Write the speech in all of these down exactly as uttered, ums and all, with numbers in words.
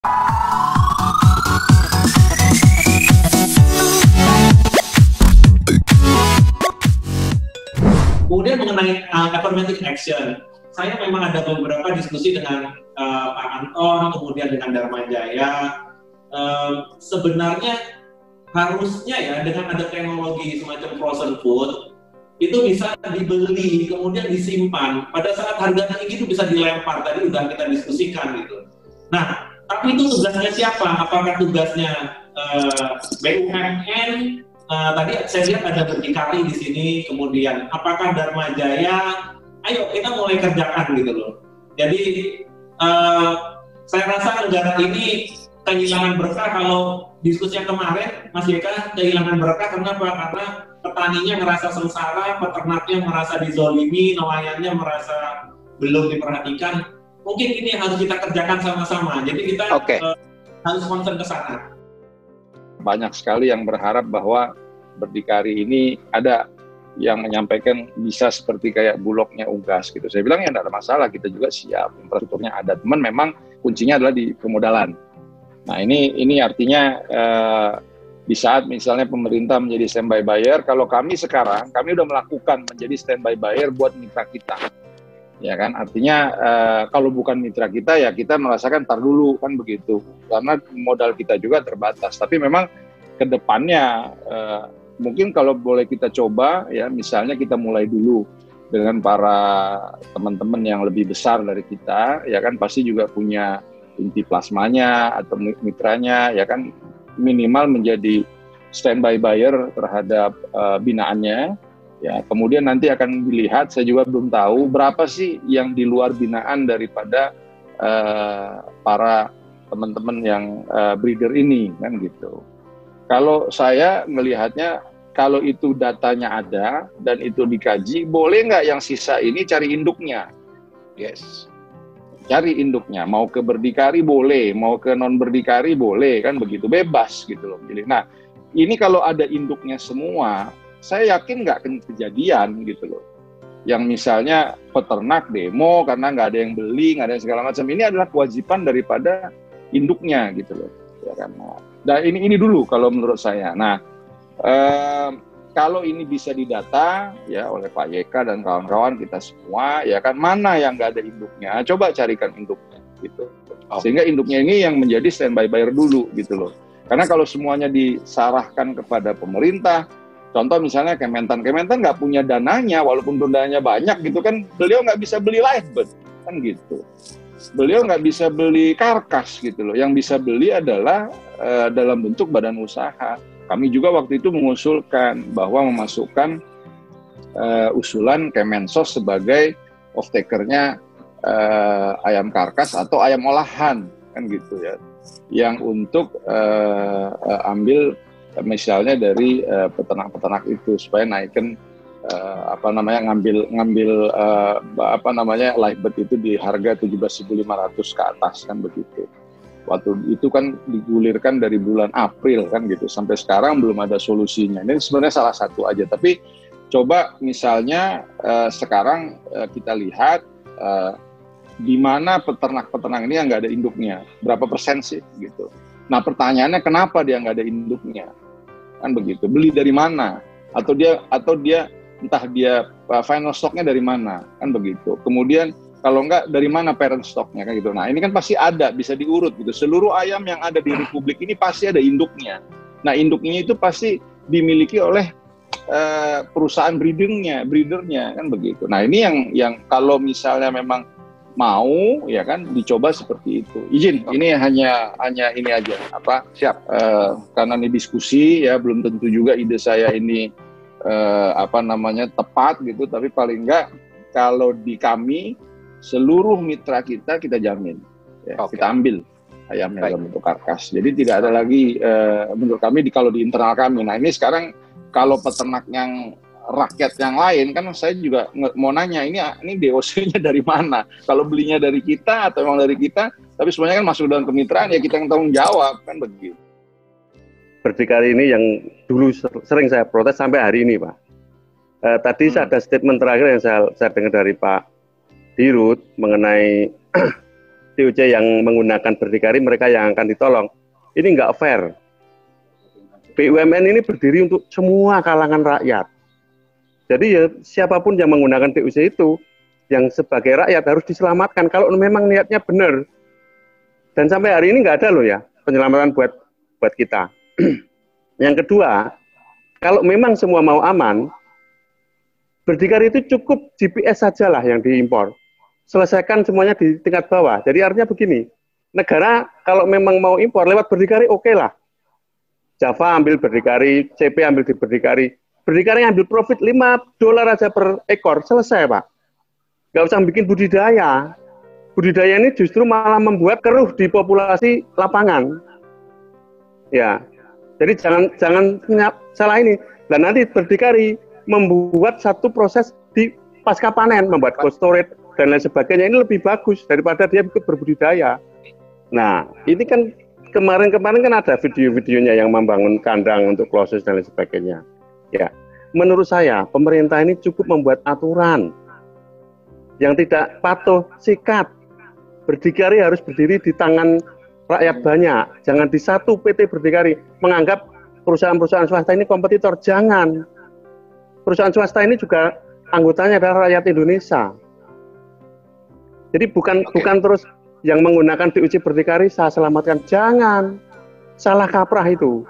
Kemudian mengenai uh, affirmative action, saya memang ada beberapa diskusi dengan uh, Pak Anton, kemudian dengan Dharma Jaya. Uh, sebenarnya harusnya ya dengan ada teknologi semacam frozen food itu bisa dibeli kemudian disimpan, pada saat harga tinggi itu bisa dilempar, tadi udah kita diskusikan gitu. Nah, tapi itu tugasnya siapa? Apakah tugasnya uh, B U M N? Uh, tadi saya lihat ada berdikari di sini, kemudian apakah Dharma Jaya? Ayo kita mulai kerjakan gitu loh. Jadi uh, saya rasa negara ini kehilangan berkah kalau diskusi yang kemarin, Mas Yeka, kehilangan berkah kenapa? Karena petaninya merasa sengsara, peternaknya merasa dizolimi, nelayannya merasa belum diperhatikan. Mungkin ini harus kita kerjakan sama-sama. Jadi kita okay. uh, harus concern ke sana. Banyak sekali yang berharap bahwa berdikari ini ada yang menyampaikan bisa seperti kayak Bulognya Unggas gitu. Saya bilang ya tidak ada masalah, kita juga siap, infrastrukturnya ada. Teman memang kuncinya adalah di pemodalan. Nah ini ini artinya uh, di saat misalnya pemerintah menjadi standby buyer, kalau kami sekarang kami udah melakukan menjadi standby buyer buat mitra kita, ya kan? Artinya uh, kalau bukan mitra kita ya kita merasakan tar dulu kan begitu, karena modal kita juga terbatas. Tapi memang kedepannya uh, mungkin kalau boleh kita coba ya, misalnya kita mulai dulu dengan para teman-teman yang lebih besar dari kita, ya kan pasti juga punya inti plasmanya atau mitranya, ya kan minimal menjadi standby buyer terhadap uh, binaannya. Ya, kemudian nanti akan dilihat, saya juga belum tahu berapa sih yang di luar binaan daripada uh, para teman-teman yang uh, breeder ini, kan gitu. Kalau saya melihatnya, kalau itu datanya ada dan itu dikaji, boleh nggak yang sisa ini cari induknya? Yes. Cari induknya, mau ke berdikari boleh, mau ke non berdikari boleh, kan begitu, bebas gitu loh. Jadi, nah ini kalau ada induknya semua, saya yakin nggak akan kejadian gitu loh. Yang misalnya peternak demo karena nggak ada yang beli, nggak ada yang segala macam. Ini adalah kewajiban daripada induknya gitu loh. Ya kan. Nah ini ini dulu kalau menurut saya. Nah eh, kalau ini bisa didata ya oleh Pak Yeka dan kawan-kawan kita semua, ya kan mana yang nggak ada induknya, coba carikan induknya gitu. Sehingga induknya ini yang menjadi standby buyer dulu gitu loh. Karena kalau semuanya disarahkan kepada pemerintah, contoh misalnya Kementan, Kementan nggak punya dananya, walaupun dananya banyak gitu kan, beliau nggak bisa beli livebird kan gitu. Beliau nggak bisa beli karkas gitu loh. Yang bisa beli adalah uh, dalam bentuk badan usaha. Kami juga waktu itu mengusulkan bahwa memasukkan uh, usulan Kemensos sebagai off-takernya uh, ayam karkas atau ayam olahan kan gitu ya, yang untuk uh, uh, ambil uh, misalnya dari uh, peternak-peternak itu supaya naikkan uh, apa namanya ngambil ngambil uh, apa namanya livebird itu di harga tujuh belas ribu lima ratus ke atas kan begitu. Waktu itu kan digulirkan dari bulan April kan gitu, sampai sekarang belum ada solusinya. Ini sebenarnya salah satu aja, tapi coba misalnya uh, sekarang uh, kita lihat uh, di mana peternak-peternak ini yang nggak ada induknya, berapa persen sih gitu. Nah pertanyaannya kenapa dia nggak ada induknya, kan begitu? Beli dari mana? Atau dia atau dia entah dia uh, final stocknya dari mana, kan begitu. Kemudian kalau enggak, dari mana parent stocknya kan gitu. Nah ini kan pasti ada, bisa diurut gitu. Seluruh ayam yang ada di Republik ini pasti ada induknya. Nah induknya itu pasti dimiliki oleh uh, perusahaan breedingnya, breedernya kan begitu. Nah ini yang yang kalau misalnya memang mau ya kan dicoba seperti itu. Izin, ini hanya hanya ini aja apa siap uh, karena ini diskusi ya, belum tentu juga ide saya ini uh, apa namanya tepat gitu. Tapi paling enggak kalau di kami seluruh mitra kita kita jamin, ya, okay. Kita ambil ayamnya dalam bentuk karkas. Jadi tidak ada lagi uh, menurut kami di, kalau di internal kami. Nah ini sekarang kalau peternak yang rakyat yang lain kan saya juga mau nanya ini ini D O C-nya dari mana? Kalau belinya dari kita atau memang dari kita? Tapi semuanya kan masuk dalam kemitraan ya kita yang tanggung jawab kan begitu. Berdikari ini yang dulu sering saya protes sampai hari ini Pak. Uh, tadi hmm. ada statement terakhir yang saya, saya dengar dari Pak Dirut mengenai D D O C yang menggunakan berdikari, mereka yang akan ditolong. Ini nggak fair. B U M N ini berdiri untuk semua kalangan rakyat. Jadi ya siapapun yang menggunakan D O C itu, yang sebagai rakyat harus diselamatkan kalau memang niatnya benar. Dan sampai hari ini nggak ada loh ya penyelamatan buat buat kita. Yang kedua, kalau memang semua mau aman, berdikari itu cukup G P S saja lah yang diimpor. Selesaikan semuanya di tingkat bawah. Jadi artinya begini, negara kalau memang mau impor lewat berdikari oke okay lah. Java ambil berdikari, C P ambil di berdikari. Berdikari ambil profit lima dolar aja per ekor, selesai Pak. Nggak usah bikin budidaya. Budidaya ini justru malah membuat keruh di populasi lapangan. Ya, jadi jangan jangan salah ini. Dan nanti berdikari membuat satu proses di pasca panen, membuat cold storage dan lain sebagainya ini lebih bagus daripada dia ikut berbudidaya. Nah, ini kan kemarin-kemarin kan ada video-videonya yang membangun kandang untuk closes dan lain sebagainya. Ya, menurut saya pemerintah ini cukup membuat aturan yang tidak patuh sikat. Berdikari harus berdiri di tangan rakyat banyak. Jangan di satu P T berdikari menganggap perusahaan-perusahaan swasta ini kompetitor. Jangan. Perusahaan swasta ini juga anggotanya adalah rakyat Indonesia. Jadi bukan okay. bukan terus yang menggunakan D O C berdikari saya selamatkan, jangan, salah kaprah itu.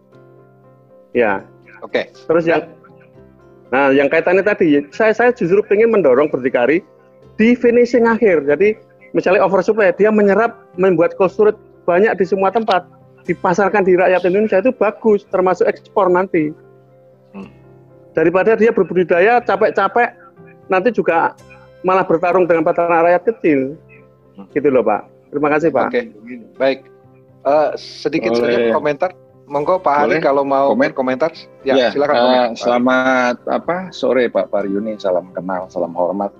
Ya, oke. Okay. Terus yang, nah yang kaitannya tadi, saya saya justru ingin mendorong berdikari di finishing akhir. Jadi misalnya oversupply, dia menyerap, membuat cold storage banyak di semua tempat, dipasarkan di rakyat Indonesia itu bagus, termasuk ekspor nanti. Daripada dia berbudidaya capek-capek, nanti juga malah bertarung dengan peternak rakyat kecil. Gitu loh Pak. Terima kasih Pak. Oke, baik. Uh, sedikit saja komentar. Monggo Pak Hari kalau mau komen komentar. Ya, ya silakan. Uh, selamat apa sore Pak Paryuni. Salam kenal, salam hormat.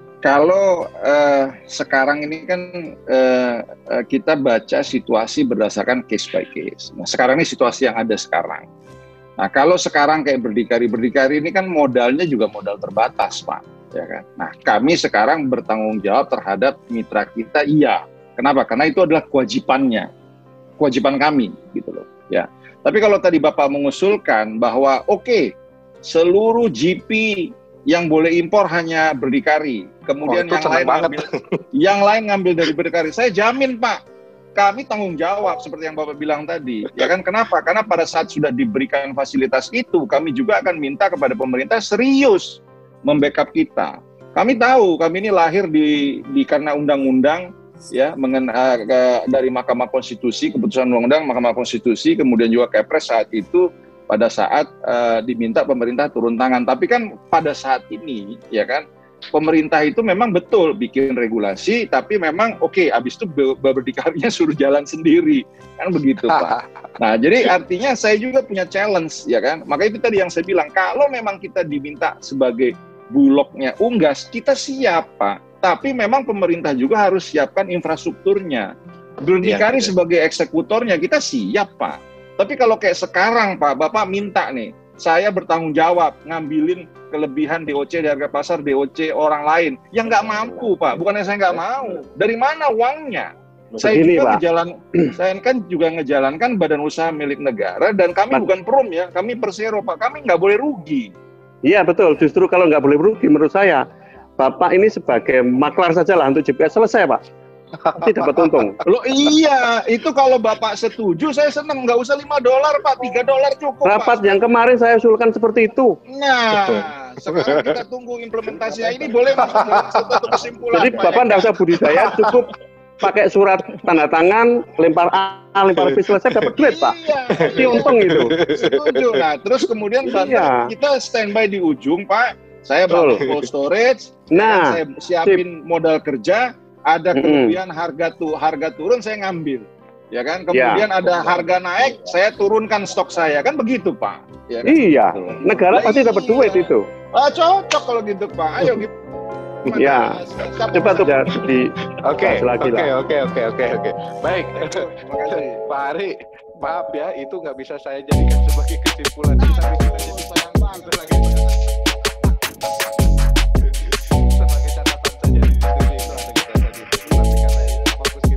Kalau uh, sekarang ini kan uh, uh, kita baca situasi berdasarkan case by case. Nah sekarang ini situasi yang ada sekarang. Nah kalau sekarang kayak berdikari-berdikari ini kan modalnya juga modal terbatas Pak. Ya kan? Nah, kami sekarang bertanggung jawab terhadap mitra kita, iya. Kenapa? Karena itu adalah kewajibannya, kewajiban kami, gitu loh. Ya. Tapi kalau tadi Bapak mengusulkan bahwa oke, okay, seluruh G P yang boleh impor hanya berdikari, kemudian oh, yang lain ngambil, yang lain ngambil dari berdikari, saya jamin Pak, kami tanggung jawab seperti yang Bapak bilang tadi. Ya kan? Kenapa? Karena pada saat sudah diberikan fasilitas itu, kami juga akan minta kepada pemerintah serius membackup kita. Kami tahu, kami ini lahir di, di karena undang-undang ya mengena, ke, dari Mahkamah Konstitusi, keputusan undang-undang Mahkamah Konstitusi, kemudian juga Kepres saat itu pada saat uh, diminta pemerintah turun tangan. Tapi kan pada saat ini ya kan pemerintah itu memang betul bikin regulasi, tapi memang oke, okay, abis itu berdikarinya suruh jalan sendiri, kan begitu Pak. Nah, jadi artinya saya juga punya challenge, ya kan. Maka itu tadi yang saya bilang, kalau memang kita diminta sebagai bulognya Unggas, kita siap Pak. Tapi memang pemerintah juga harus siapkan infrastrukturnya. Berdikari ya, sebagai eksekutornya, kita siap Pak. Tapi kalau kayak sekarang Pak, Bapak minta nih, saya bertanggung jawab ngambilin kelebihan D O C di harga pasar, D O C orang lain yang nggak mampu Pak. Bukannya saya nggak mau, dari mana uangnya? Saya Begini, juga ngejalan, saya kan juga ngejalankan badan usaha milik negara dan kami Pak. Bukan perum ya, kami persero Pak. Kami nggak boleh rugi. Iya betul. Justru kalau nggak boleh rugi menurut saya, Bapak ini sebagai maklar saja lah untuk G P S, selesai Pak. Pasti dapat untung. Loh iya, itu kalau Bapak setuju saya senang, nggak usah lima dolar Pak, tiga dolar cukup. Rapat Pak. yang kemarin saya usulkan seperti itu. Nah, betul. Sekarang kita tunggu implementasinya. Ini boleh masuk satu kesimpulan. Jadi Pak, Bapak nggak usah budidaya, cukup pakai surat tanda tangan, lempar A, lempar B, selesai dapat duit Pak. Pasti iya, untung itu. Setuju. Nah, terus kemudian iya. Kita standby di ujung Pak. Saya bangun cold storage. Nah, saya siapin sip. Modal kerja. Ada kelebihan hmm. harga tuh harga turun saya ngambil, ya kan. Kemudian ya. Ada harga naik, saya turunkan stok saya, kan begitu Pak. Ya kan? Iya, negara nah, pasti iya. Dapat duit itu. Ah, cocok kalau gitu Pak. Ayo gitu. Ya, coba tuh di. Oke, oke, oke, oke, oke, oke. Baik, Pak Hari, maaf ya, itu nggak bisa saya jadikan sebagai kesimpulan kita. Kita jadi sayang banget lagi. Sebagai catatan saja di situ itu ada kita tadi. Tapi karena fokus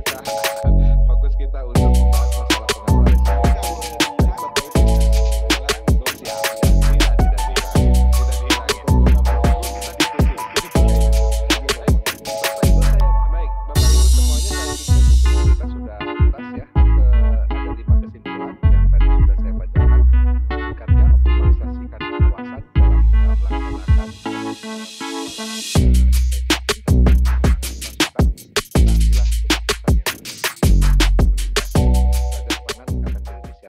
membahas masalah pengelolaan risiko. Bapak Ibu belum siap, ya, tidak, tidak dihilangin, tidak dihilangin. Kita diskusi, kita boleh. Baik, Bapak Ibu saya, baik, Bapak Ibu semuanya saya pikir kita sudah tuntas ya. Ada lima kesimpulan yang tadi sudah saya bacakan. Singkatnya, optimalisasikan pengawasan dalam uh, melaksanakan